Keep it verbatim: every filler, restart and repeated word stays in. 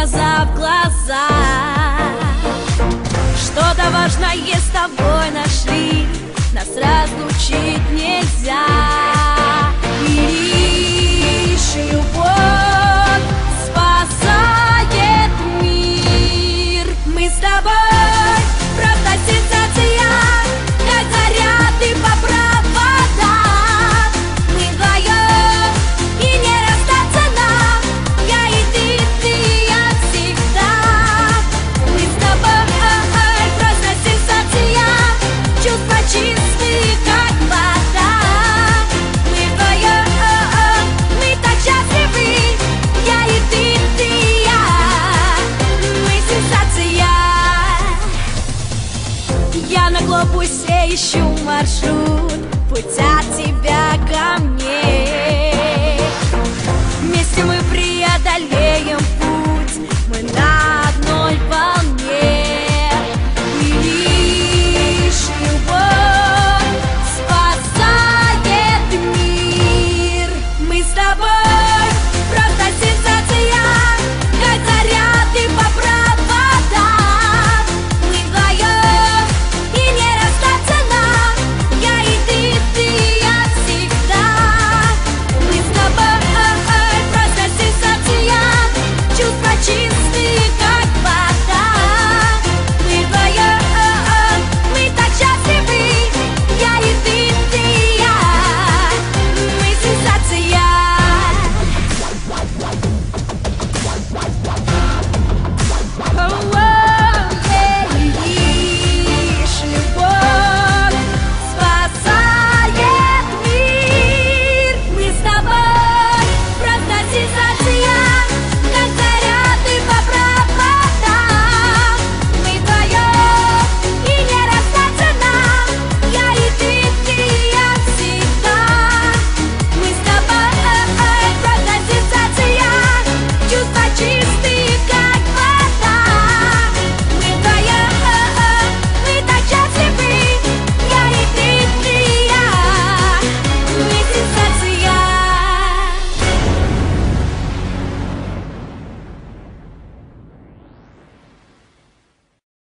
глаза в глаза. Что-то важное с тобой нашли, нас разлучить нельзя. И лишь любовь спасает мир. Мы с тобой просто сенсация, как заряды по проводам. Мы вдвоем и не расстаться нам, я и ты, ты, я всегда. Мы с тобой просто сенсация, чувства чистые, как вода. Мы вдвоем, мы так счастливы, я и ты, ты, я. Мы сенсация. Я на глобусе ищу маршрут, путь от тебя ко мне.